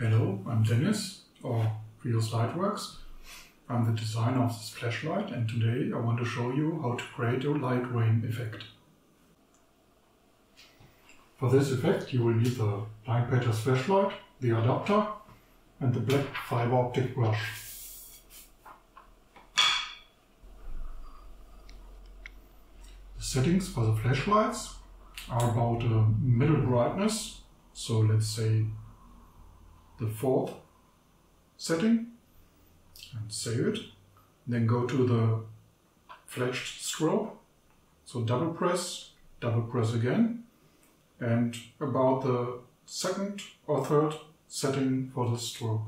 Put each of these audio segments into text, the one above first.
Hello, I'm Dennis, or Rios Lightworks. I'm the designer of this flashlight, and today I want to show you how to create a light rain effect. For this effect you will need the Blind Painters flashlight, the adapter and the black fiber optic brush. The settings for the flashlights are about a middle brightness, so let's say the 4th setting, and save it. Then go to the flashed strobe, so double press again, and about the 2nd or 3rd setting for the strobe.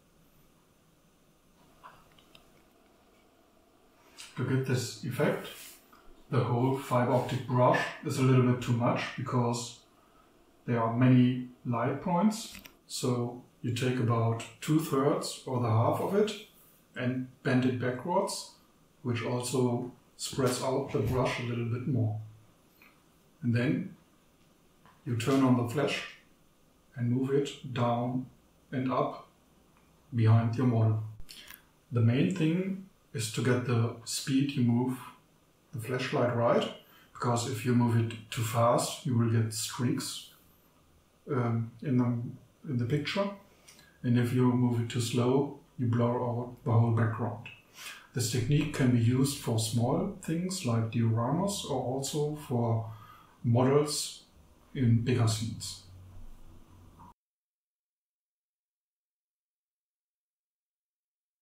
To get this effect, the whole fiber optic brush is a little bit too much because there are many light points. So you take about 2/3 or the half of it and bend it backwards, which also spreads out the brush a little bit more. And then you turn on the flash and move it down and up behind your model. The main thing is to get the speed you move the flashlight right, because if you move it too fast you will get streaks in the picture, and if you move it too slow you blur out the whole background. This technique can be used for small things like dioramas or also for models in bigger scenes.